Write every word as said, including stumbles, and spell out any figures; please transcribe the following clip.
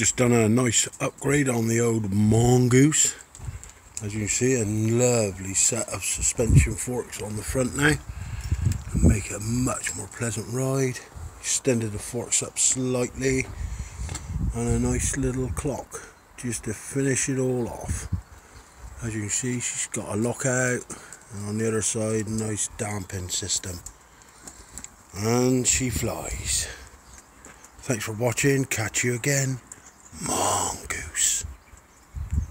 just done a nice upgrade on the old Mongoose. As you can see, a lovely set of suspension forks on the front now, and make it a much more pleasant ride. Extended the forks up slightly, and a nice little clock just to finish it all off. As you can see, she's got a lockout, and on the other side, nice damping system, and she flies. Thanks for watching. Catch you again. Mongoose.